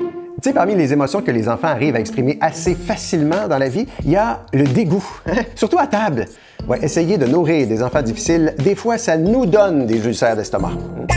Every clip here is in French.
Tu sais, parmi les émotions que les enfants arrivent à exprimer assez facilement dans la vie, il y a le dégoût, hein? Surtout à table. Ouais, essayer de nourrir des enfants difficiles, des fois, ça nous donne des ulcères d'estomac.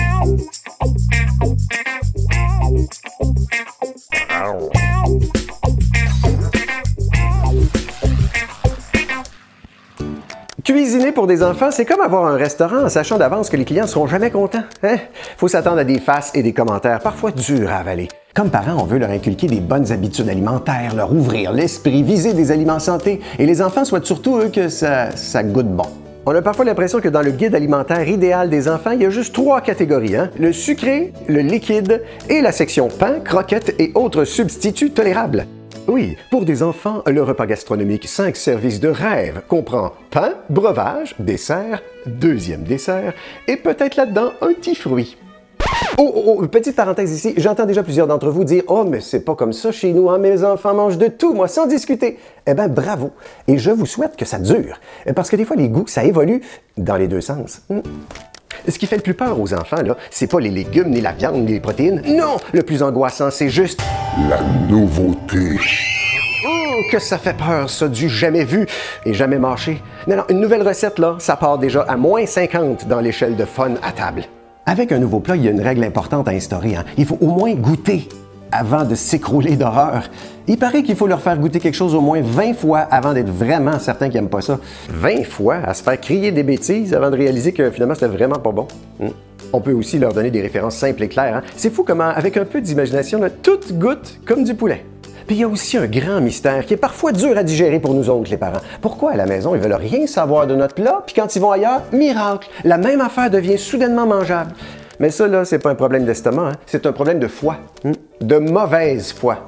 Cuisiner pour des enfants, c'est comme avoir un restaurant en sachant d'avance que les clients ne seront jamais contents. Hein? Faut s'attendre à des faces et des commentaires parfois durs à avaler. Comme parents, on veut leur inculquer des bonnes habitudes alimentaires, leur ouvrir l'esprit, viser des aliments santé, et les enfants souhaitent surtout, eux, que ça goûte bon. On a parfois l'impression que dans le guide alimentaire idéal des enfants, il y a juste 3 catégories, hein? Le sucré, le liquide et la section pain, croquettes et autres substituts tolérables. Oui, pour des enfants, le repas gastronomique 5 services de rêve comprend pain, breuvage, dessert, deuxième dessert et peut-être là-dedans un petit fruit. Oh, petite parenthèse ici, j'entends déjà plusieurs d'entre vous dire « Oh, mais c'est pas comme ça chez nous, hein? Mes enfants mangent de tout, moi, sans discuter. » Eh bien, bravo! Et je vous souhaite que ça dure, parce que des fois, les goûts, ça évolue dans les deux sens. Ce qui fait le plus peur aux enfants, là, c'est pas les légumes, ni la viande, ni les protéines. Non! Le plus angoissant, c'est juste la nouveauté. Oh, que ça fait peur, ça, du jamais vu et jamais mâché. Non, une nouvelle recette, là, ça part déjà à moins 50 dans l'échelle de fun à table. Avec un nouveau plat, il y a une règle importante à instaurer, hein. Il faut au moins goûter avant de s'écrouler d'horreur. Il paraît qu'il faut leur faire goûter quelque chose au moins 20 fois avant d'être vraiment certain qu'ils n'aiment pas ça. 20 fois à se faire crier des bêtises avant de réaliser que finalement c'était vraiment pas bon. On peut aussi leur donner des références simples et claires, hein. C'est fou comment, avec un peu d'imagination, tout goûte comme du poulet. Puis il y a aussi un grand mystère qui est parfois dur à digérer pour nous autres, les parents. Pourquoi à la maison, ils veulent rien savoir de notre plat, puis quand ils vont ailleurs, miracle, la même affaire devient soudainement mangeable. Mais ça, là, c'est pas un problème d'estomac, hein? C'est un problème de foie, de mauvaise foi.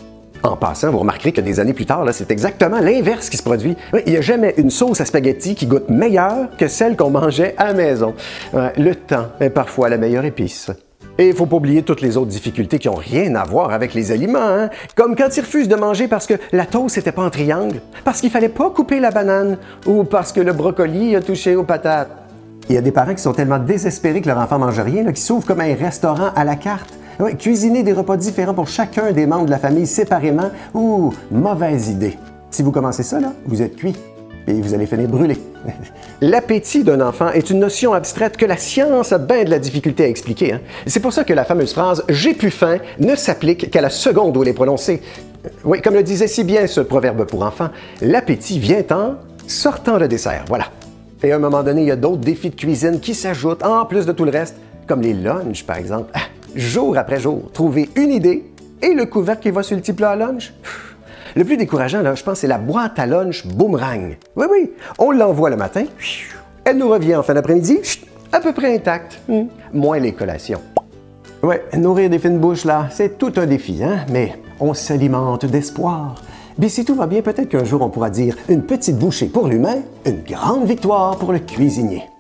En passant, vous remarquerez que des années plus tard, c'est exactement l'inverse qui se produit. Il n'y a jamais une sauce à spaghetti qui goûte meilleure que celle qu'on mangeait à la maison. Le temps est parfois la meilleure épice. Et il ne faut pas oublier toutes les autres difficultés qui n'ont rien à voir avec les aliments, hein? Comme quand ils refusent de manger parce que la toast n'était pas en triangle, parce qu'il ne fallait pas couper la banane, ou parce que le brocoli a touché aux patates. Il y a des parents qui sont tellement désespérés que leur enfant ne mange rien, qu'ils s'ouvrent comme un restaurant à la carte. Ouais, cuisiner des repas différents pour chacun des membres de la famille séparément, mauvaise idée. Si vous commencez ça, là, vous êtes cuit. Et vous allez finir brûlé. L'appétit d'un enfant est une notion abstraite que la science a bien de la difficulté à expliquer, hein? C'est pour ça que la fameuse phrase « j'ai plus faim » ne s'applique qu'à la seconde où elle est prononcée. Oui, comme le disait si bien ce proverbe pour enfants, l'appétit vient en sortant le dessert, voilà. Et à un moment donné, il y a d'autres défis de cuisine qui s'ajoutent en plus de tout le reste, comme les lunchs par exemple. Jour après jour, trouver une idée et le couvercle qui va sur le petit plat à lunch. Le plus décourageant, là, je pense, c'est la boîte à lunch boomerang. Oui, on l'envoie le matin, elle nous revient en fin d'après-midi, à peu près intacte, moins les collations. Ouais, nourrir des fines bouches, là, c'est tout un défi, hein, mais on s'alimente d'espoir. Mais si tout va bien, peut-être qu'un jour on pourra dire une petite bouchée pour l'humain, une grande victoire pour le cuisinier.